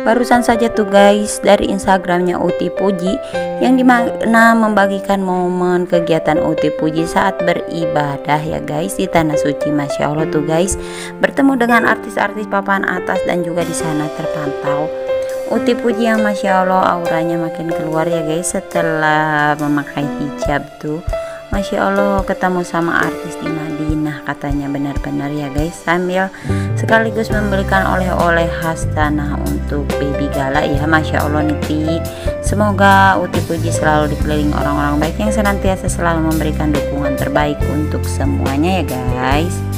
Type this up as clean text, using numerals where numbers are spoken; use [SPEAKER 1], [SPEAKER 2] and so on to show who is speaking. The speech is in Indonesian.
[SPEAKER 1] Barusan saja tuh guys dari Instagramnya Uti Puji, yang dimana membagikan momen kegiatan Uti Puji saat beribadah ya guys di Tanah Suci. Masya Allah tuh guys, bertemu dengan artis-artis papan atas dan juga di sana terpantau Uti Puji yang Masya Allah auranya makin keluar ya guys setelah memakai hijab tuh. Masya Allah ketemu sama artis di Madinah katanya, benar-benar ya guys, sambil sekaligus memberikan oleh-oleh khas tanah untuk baby Gala ya. Masya Allah nih, semoga Uti Puji selalu dikelilingi orang-orang baik yang senantiasa selalu memberikan dukungan terbaik untuk semuanya ya guys.